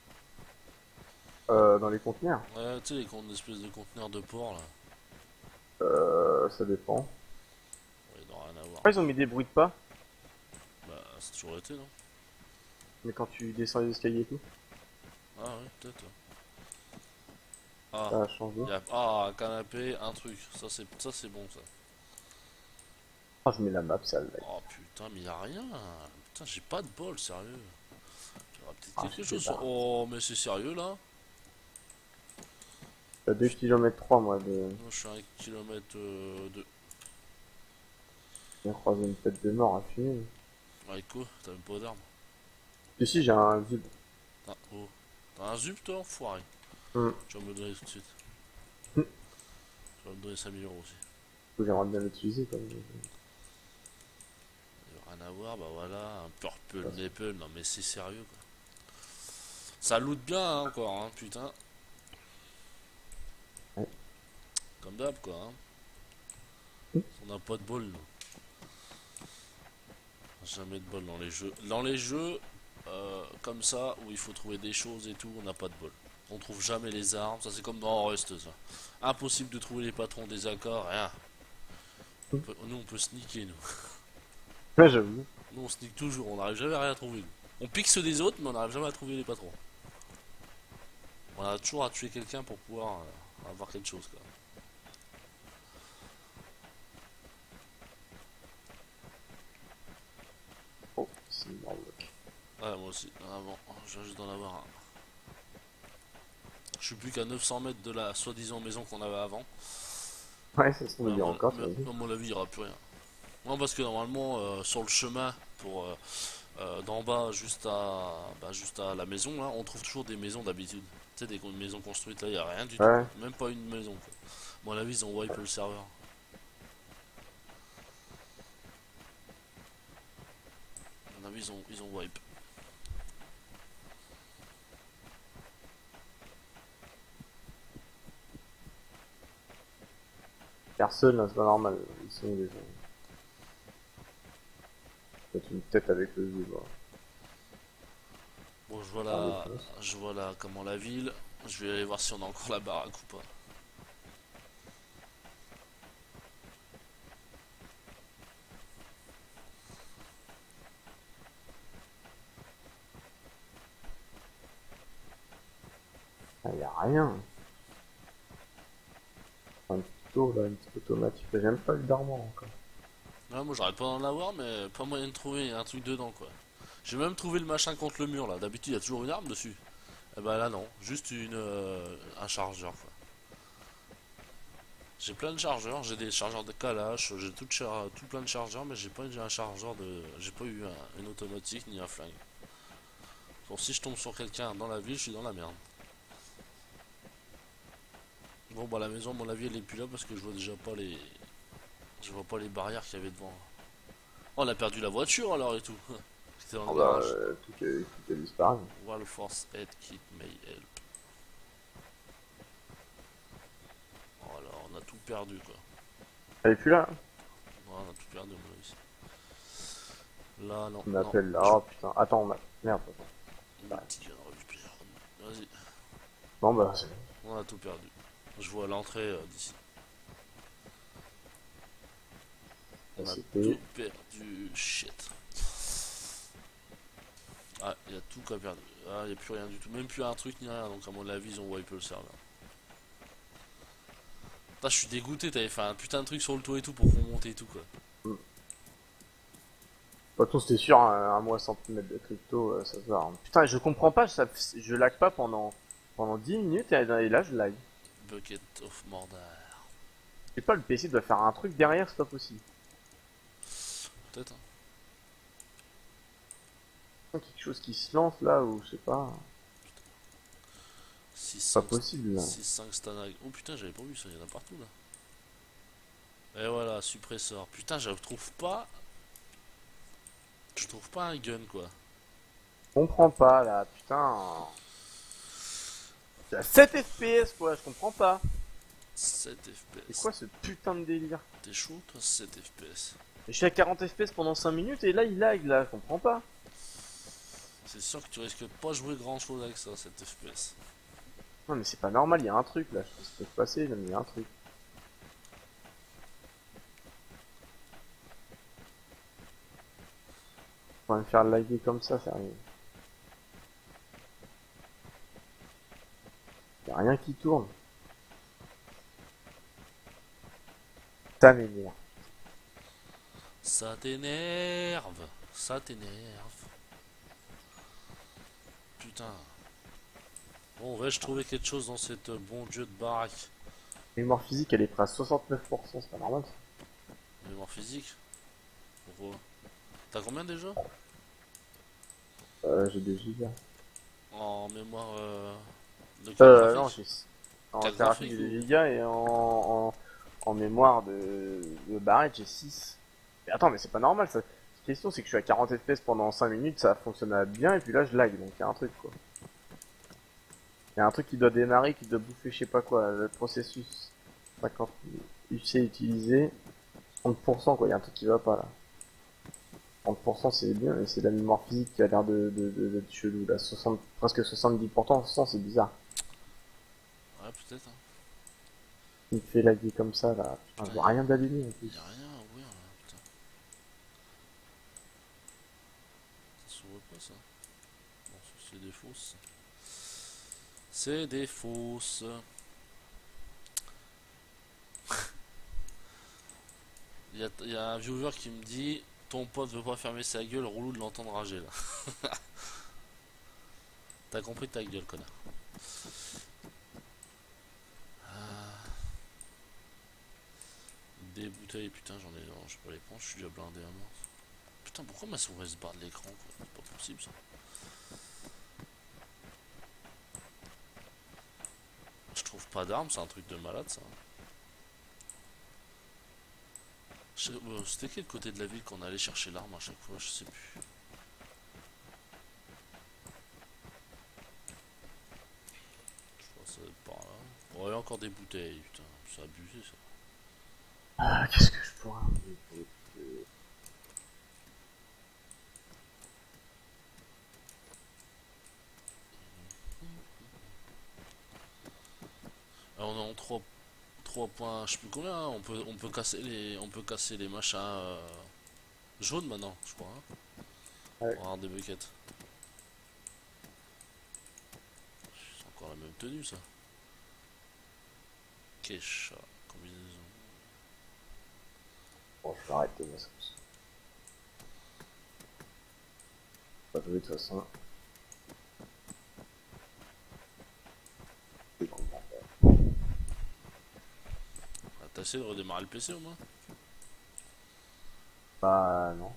Dans les conteneurs. Ouais, tu sais, les espèces de conteneurs de porc là. Ça dépend. Ouais, il doit rien à voir. Ah, ils ont mis des bruits de pas, Bah, c'est toujours été, non? mais quand tu descends les escaliers et tout, Ah ouais, peut-être. Ouais. Ah, ça a changé. un canapé, un truc. Ça c'est bon ça. Ah, je mets la map, ça lag. Oh putain, mais y a rien. Putain, j'ai pas de bol, sérieux. Il y aura peut-être Ah, quelque c'est chose débarras. Oh, mais c'est sérieux là? T'as 2 km 3 moi de Moi je suis à 1 km de. bien croiser une tête de mort à fumer. Ouais, quoi? T'as même pas d'armes. Ici j'ai un zub. Oh. T'as un zup toi, enfoiré. Hum. Tu vas me le donner tout de suite. Hum. Tu vas me donner 5 000 € aussi. J'aimerais bien l'utiliser comme. Il y a rien à voir, bah voilà, un purple Ouais. maple, non mais c'est sérieux quoi. Ça loot bien hein, encore, hein, putain. Ouais. Comme d'hab quoi, hein. On n'a pas de bol nous. Jamais de bol dans les jeux. Dans les jeux comme ça, où il faut trouver des choses et tout, on n'a pas de bol. On trouve jamais les armes, ça c'est comme dans Rust ça. Impossible de trouver les patrons des accords, rien. Nous on peut sneaker nous. Ouais, j'avoue. Nous on sneak toujours, on n'arrive jamais à rien trouver nous. On pique ceux des autres mais on n'arrive jamais à trouver les patrons. On a toujours à tuer quelqu'un pour pouvoir avoir quelque chose quoi. Oh, c'est une merde. Ouais moi aussi, avant, je viens juste d'en avoir un. Je suis plus qu'à 900 mètres de la soi-disant maison qu'on avait avant. Ouais, ça se trouve Mais bien encore, tu mais m'as dit. à mon avis il n'y aura plus rien. Non parce que normalement sur le chemin pour d'en bas juste à la maison là, on trouve toujours des maisons d'habitude. Tu sais des maisons construites là, il n'y a rien du tout. Ouais. Même pas une maison quoi. Bon à mon avis ils ont wipe le serveur. À mon avis ils ont wipe. Personne, là, c'est pas normal. Ils sont des gens. Peut-être une tête avec le zub. Ouais. Bon Par défense. je vois là comment la ville. Je vais aller voir si on a encore la baraque ou pas. rien. Un petit tour là, une petite automatique. J'aime pas le dormant encore. Ouais, moi j'arrête pas d'en avoir, mais pas moyen de trouver un truc dedans quoi. J'ai même trouvé le machin contre le mur là. D'habitude il y a toujours une arme dessus. Et bah là non, juste un chargeur quoi. J'ai plein de chargeurs, j'ai des chargeurs de Kalash, j'ai tout plein de chargeurs, mais j'ai pas eu un chargeur de. J'ai pas eu une automatique ni un flingue. Bon, si je tombe sur quelqu'un dans la ville, je suis dans la merde. Bon, bah la maison, à mon avis, elle est plus là parce que je vois déjà pas les. Je vois pas les barrières qu'il y avait devant. Oh, on a perdu la voiture alors et tout. C'était dans Ah le bah, garage. tout est disparu. Wall Force Head Kit May Help. Oh là, on a tout perdu quoi. Elle est plus là. Ouais, on a tout perdu, à mon avis. Là, non, On non. m'appelle là. Je... Oh putain. Attends, on m'a. Merde. Multigun replay. Vas-y, Bon bah, c'est. on a tout perdu. Je vois l'entrée d'ici. On a C'était. tout perdu. Shit. Ah, il y a tout qu'à perdu. Ah, il n'y a plus rien du tout. Même plus un truc ni rien. Donc, à mon avis, ils ont wipé le serveur. Putain, je suis dégoûté. T'avais fait un putain de truc sur le toit et tout pour qu'on monte et tout, quoi. De toute façon, c'était sûr, un mois centimètre de crypto, ça se va. Hein. Putain, je comprends pas, je lag pas pendant 10 minutes et là je lag. Bucket of Mordor. Je sais pas, le PC doit faire un truc derrière, c'est pas possible. Peut-être, hein. Quelque chose qui se lance là, ou je sais pas. 6, C'est pas 5, possible là. 6, 5 Stanag. Oh putain, j'avais pas vu ça. Il y en a partout, là. Et voilà, suppresseur. Putain, je trouve pas. Je trouve pas un gun, quoi. Je comprends pas là, putain. C'est à 7 FPS quoi, je comprends pas. 7 C'est FPS. quoi ce putain de délire? T'es chaud, toi, 7 FPS. Je suis à 40 FPS pendant 5 minutes et là il lag là, je comprends pas. C'est sûr que tu risques pas jouer grand chose avec ça, 7 FPS. Non mais c'est pas normal, il y a un truc là, je sais pas ce qui peut se passer, mais il y a un truc. On va me faire laguer comme ça, sérieux. Y a rien qui tourne. Ça m'énerve. Ça t'énerve. Ça t'énerve. Putain. Bon, vais-je trouver quelque chose dans cette bon Dieu de baraque? Mémoire physique, elle est près à 69%, c'est pas normal ça. Mémoire physique? Pourquoi? T'as combien déjà? J'ai des gigas. En mémoire de carte Non, graphique? j'ai... En Carte thérapie, graphique j'ai des ou... gigas et en mémoire de barrette, j'ai 6. Mais attends, mais c'est pas normal ça. La question, c'est que je suis à 40 FPS pendant 5 minutes, ça fonctionne bien, et puis là, je lag, donc il y a un truc quoi. Il y a un truc qui doit démarrer, qui doit bouffer je sais pas quoi, le processus 50 UC utilisé, 30% quoi, il y a un truc qui va pas là. 30% c'est bien, mais c'est la mémoire physique qui a l'air d'être chelou là, 60, presque 70%, c'est bizarre. Ouais, peut-être, hein. Il me fait laguer comme ça là, putain, je vois rien d'allumer en plus. Y'a rien à ouvrir là, putain. Ça s'ouvre pas ça? Bon, c'est des fausses. C'est des fausses. Y a un viewer qui me dit ton pote veut pas fermer sa gueule, relou de l'entendre rager là. T'as compris ta gueule, connard. Des bouteilles, putain, j'en ai. Non, je peux pas les prendre, je suis déjà blindé à mort. Putain, pourquoi ma souris se barre de l'écran quoi? C'est pas possible ça. Je trouve pas d'armes, c'est un truc de malade ça. C'était quel côté de la ville qu'on allait chercher l'arme à chaque fois, je sais plus. Je crois que ça doit être par là. Bon, il y a encore des bouteilles, putain, c'est abusé ça. Ah, qu'est-ce que je pourrais Alors, on est en 3 points, je sais plus combien, hein. On peut casser les machins jaunes maintenant, je crois, hein, Ouais. pour avoir des buckets. C'est encore la même tenue ça. Kesha, combinaison. Bon, je vais arrêter moi ça. Pas jouer de toute façon. Je comprends pas. Ah, t'as essayé de redémarrer le PC au moins? Bah non.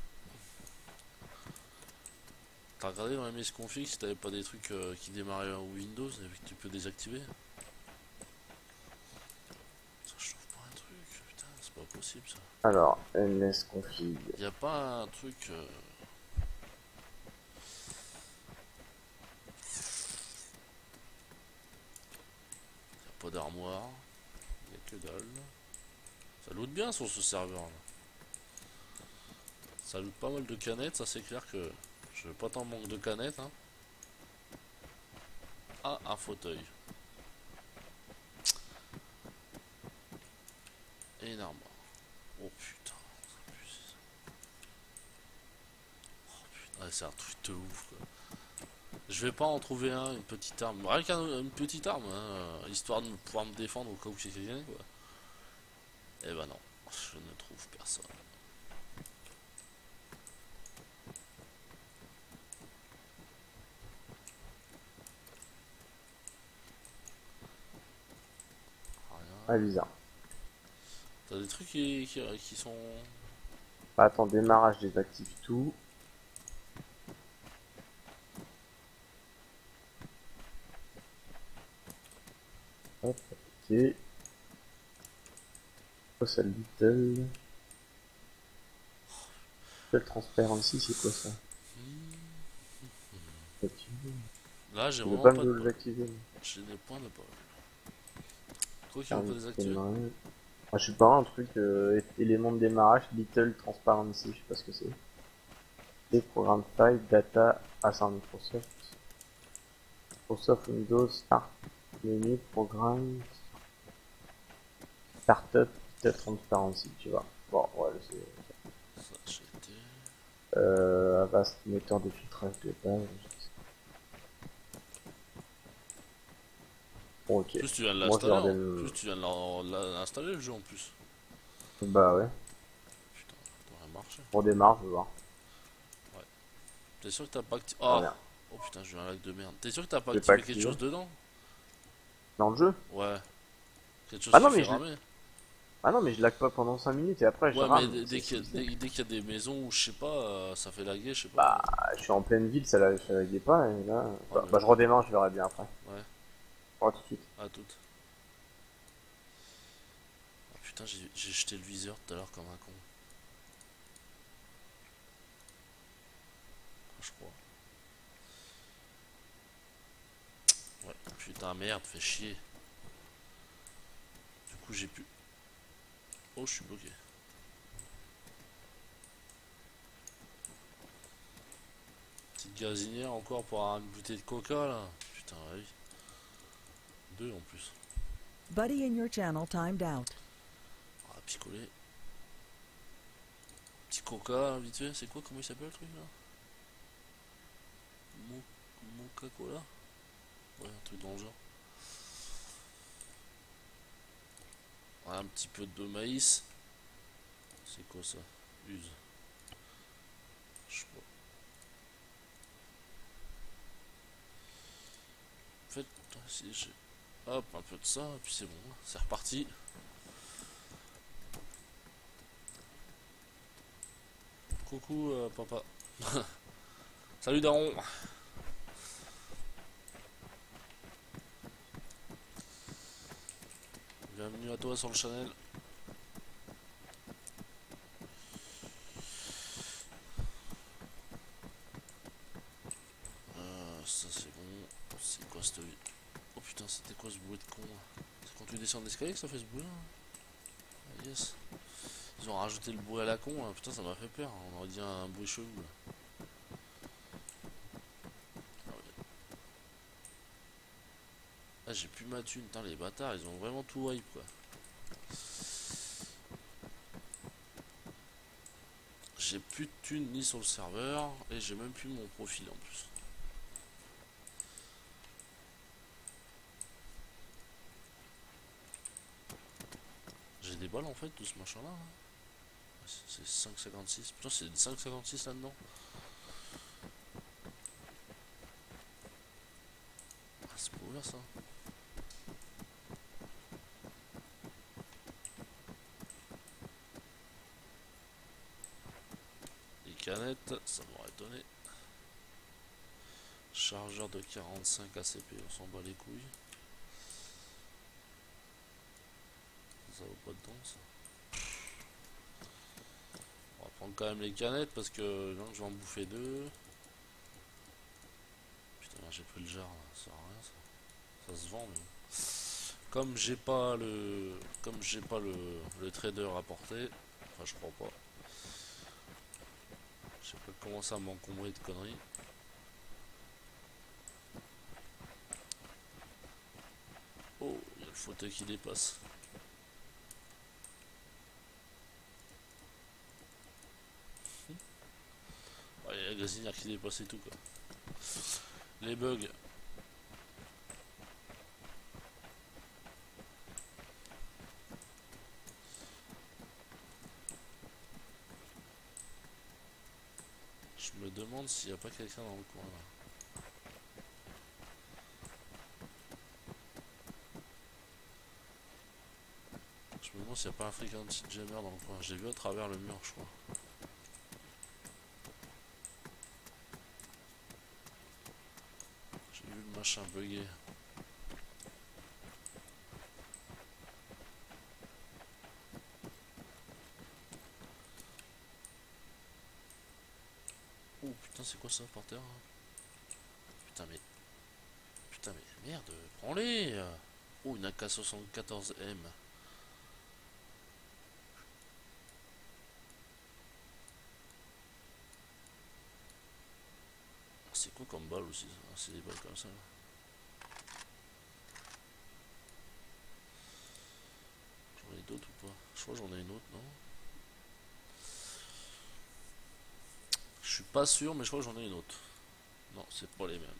T'as regardé dans les misconfig si t'avais pas des trucs qui démarraient en Windows et que tu peux désactiver? Ça, je trouve pas un truc, putain, c'est pas possible ça. Alors, msconfig. Y a pas un truc. Y a pas d'armoire, y a que dalle. Ça loot bien sur ce serveur là. Ça loot pas mal de canettes, ça c'est clair que je veux pas tant manque de canettes. Hein. Ah, un fauteuil. Énorme. Oh putain. Oh putain, ouais, c'est un truc de ouf quoi. Je vais pas en trouver un, une petite arme. Rien qu'une petite arme, hein, histoire de pouvoir me défendre au cas où c'est quelqu'un quoi. Eh ben non, je ne trouve personne. Ah, bizarre. T'as des trucs qui sont... Bah, attends, démarrage, désactive tout. Hop, ok. Quoi ça, Little Transparency, c'est quoi ça? Là j'ai Je veux vraiment pas pas me de... désactiver. J'ai des points de pas. Quoi qui veut pas désactiver? Ah, je sais pas, un truc, élément de démarrage, Little Transparency, je sais pas ce que c'est. Et programme file, data, ah c'est un Microsoft. Microsoft Windows, Start, menu, programme, Startup, Little Transparency, tu vois. Bon, ouais, c'est... Ça j'ai été... Avast, moteur de filtrage de base. Bon, ok. Plus tu viens de Moi, je l'installer, leur hein. donne... Plus tu viens de l'installer le jeu en plus. Bah ouais, Putain, ça devrait marcher. on démarre, je veux voir. Ouais. T'es sûr que t'as pas activé... Ah Oh. merde. Oh putain, j'ai eu un lag de merde. T'es sûr que t'as pas J'ai pas activé quelque activé. chose dedans? Dans le jeu? Ouais. Quelque chose Ah qui non, fait mais je... ramer. Ah non, mais je lag pas pendant 5 minutes et après je Ouais, mais rame. dès qu'il y a des maisons où je sais pas, ça fait laguer, je sais pas. Bah, je suis en pleine ville, ça laguait pas, et là... Ouais, Bah, je redémarre, je verrai bien après. Ouais, Oh, tout de suite. à toutes. Ah, putain, j'ai jeté le viseur tout à l'heure comme un con. Je crois. Ouais, putain, merde, fait chier. Du coup, j'ai pu... Oh, je suis bloqué. Petite gazinière encore pour avoir une bouteille de coca là. Putain, oui. Deux en plus. Buddy in your channel timed out. Ah, picoler. Petit coca, vite fait. C'est quoi, comment il s'appelle le truc là? Moca-Cola? Ouais, un truc dans le genre. Un petit peu de maïs. C'est quoi ça? Use. Je sais pas. En fait, si j'ai... Hop, un peu de ça, et puis c'est bon. C'est reparti. Coucou, papa. Salut, daron. Bienvenue à toi sur le channel. Ça c'est bon. C'est quoi cette... Oh putain, c'était quoi ce bruit de con là? C'est quand tu descends l'escalier que ça fait ce bruit là? Ah, yes. Ils ont rajouté le bruit à la con là. Putain, ça m'a fait peur. On aurait dit un bruit chelou là. Ah, ouais. Ah, j'ai plus ma thune. Putain, les bâtards, ils ont vraiment tout wipe quoi. J'ai plus de thunes ni sur le serveur et j'ai même plus mon profil en plus. des balles en fait de ce machin là, c'est 5,56. Putain, c'est 5,56 là-dedans. Ah, c'est pas ouvert ça. Les canettes, ça m'aurait étonné. Chargeur de 45 ACP, on s'en bat les couilles. Ça vaut pas dedans ça. On va prendre quand même les canettes parce que non, je vais en bouffer deux. Putain, j'ai pris le jar là, ça sert à rien ça. Ça se vend mais. Comme j'ai pas le trader à porter, enfin je crois pas. Je sais pas comment ça m'encombrer de conneries. Oh, il y a le fauteuil qui dépasse. Ouais, il y a la gazinière qui dépasse et tout quoi. Les bugs. Je me demande s'il n'y a pas quelqu'un dans le coin là. Je me demande s'il n'y a pas un frequency jammer dans le coin. Je l'ai vu à travers le mur, je crois. J'ai vu le machin bugger. Oh putain, c'est quoi ça par terre hein? Putain, mais. Putain, mais merde, prends-les! Oh, une AK-74M. C'est quoi comme balle aussi ça? C'est des balles comme ça là. J'en ai d'autres ou pas? Je crois que j'en ai une autre, non? Je suis pas sûr, mais je crois que j'en ai une autre. Non, c'est pas les mêmes.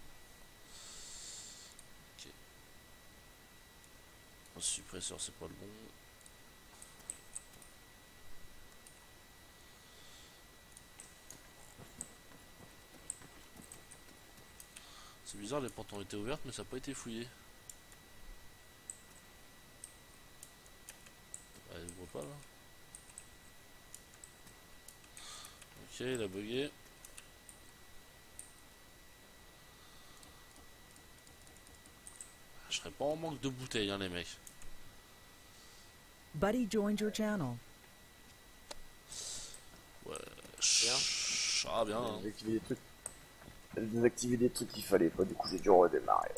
Ok. Le suppresseur, c'est pas le bon. C'est bizarre, les portes ont été ouvertes, mais ça n'a pas été fouillé. Elle ouvre pas là. Ok, il a bugué. Je serais pas en manque de bouteilles, hein, les mecs. Buddy joined your channel. Ouais, Bien. ah bien. Hein. Désactiver des trucs. Désactiver des trucs qu'il fallait pas, du coup j'ai dû redémarrer.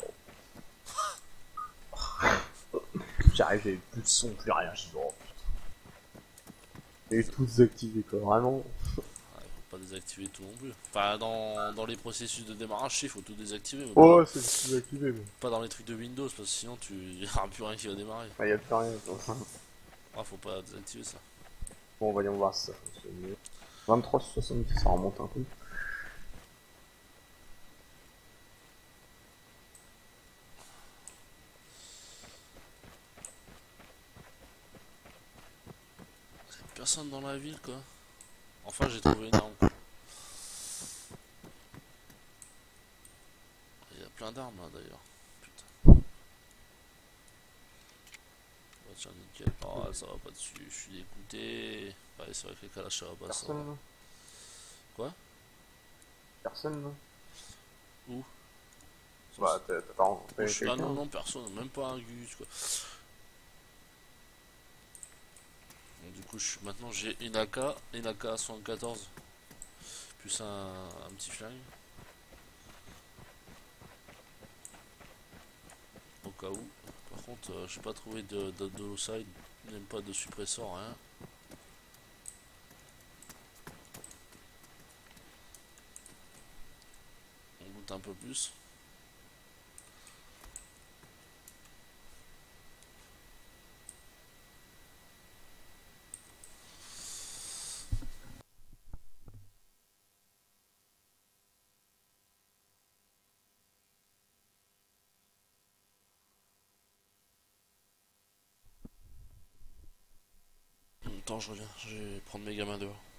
J'arrive, j'avais plus de son, plus rien, j'ai dit oh putain. Et tout désactivé quoi, vraiment. Ouais, faut pas désactiver tout non plus. Enfin, dans les processus de démarrage, il faut tout désactiver. Mais Oh, c'est désactivé, mais. pas dans les trucs de Windows, parce que sinon tu y aura plus rien qui va démarrer. Bah, y'a plus rien quoi. Ah, faut pas désactiver ça. Bon, voyons voir si ça fonctionne mieux. 23,70, ça remonte un peu. Personne dans la ville quoi. Enfin, j'ai trouvé une arme quoi. Il y a plein d'armes là d'ailleurs. Putain. Oh, tiens, nickel. Oh, ça va pas dessus, je suis dégoûté. Ouais, c'est vrai que les calaches ça va pas ça. Personne, non. Quoi? Personne, non. Où? Bah, t'as pas rencontré Ah quelqu'un. non, non, personne, même pas un gus quoi. Donc, du coup, maintenant j'ai une AK, une AK-74, plus un petit flingue. Au cas où. Par contre, j'ai pas trouvé de low side, même pas de suppresseur, rien. On goûte un peu plus. Attends, je reviens, je vais prendre mes gamins dehors.